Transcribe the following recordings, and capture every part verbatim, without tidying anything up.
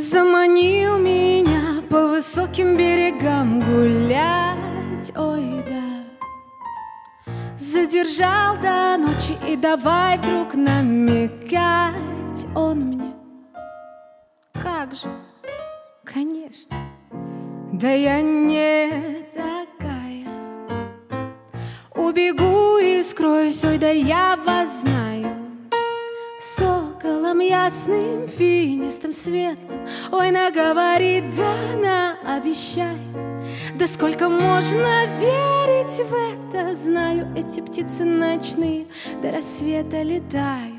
Заманил меня по высоким берегам гулять, ой, да. Задержал до ночи и давай вдруг намекать он мне. Как же, конечно, да я не такая. Убегу и скроюсь, ой, да я вас знаю. Соколом ясным, финистым, светлым, ой, наговорит, да наобещай. Да сколько можно верить в это, знаю, эти птицы ночные до рассвета летают.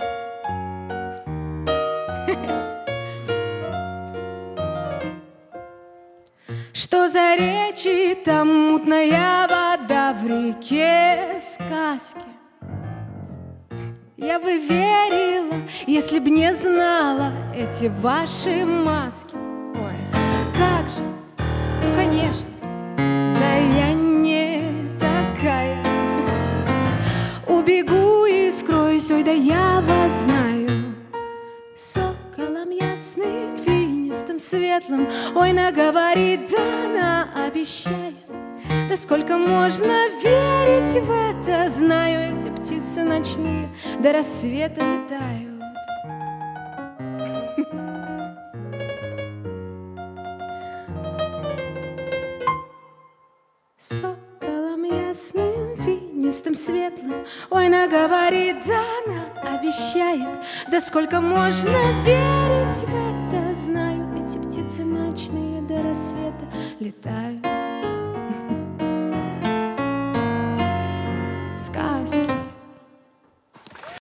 Что за речи, там мутная вода в реке сказки. Я бы верила, если б не знала эти ваши маски. Ой, как же, ну конечно, да я не такая. Убегу и скроюсь, ой, да я вас знаю. Соколом ясным, финистым, светлым, ой, наговорит, да наобещает. Да сколько можно верить в это, знаю, эти птицы ночные до рассвета летают. Соколом ясным, финистым, светлым, ой, наговорит, да наобещает. Да сколько можно верить в это, знаю, эти птицы ночные до рассвета летают. Сказки.